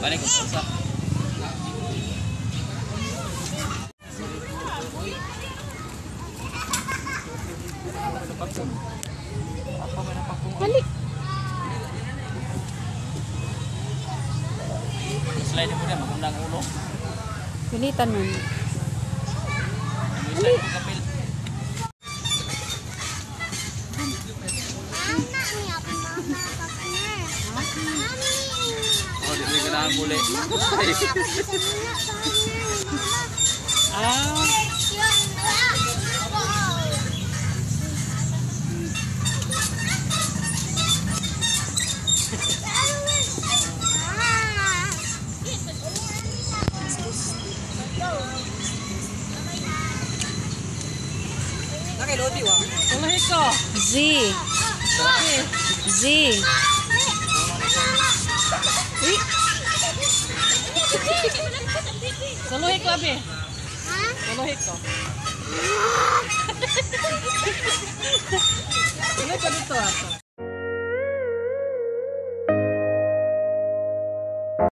Balik ko sa. Balik. Slide mo din, magandang ulo. Pilitan mo. Slide mo kapil. Oh, di ko kailangan muli. Z. Z. Saluhik labi. Saluhik ko. Ano ka dito ato?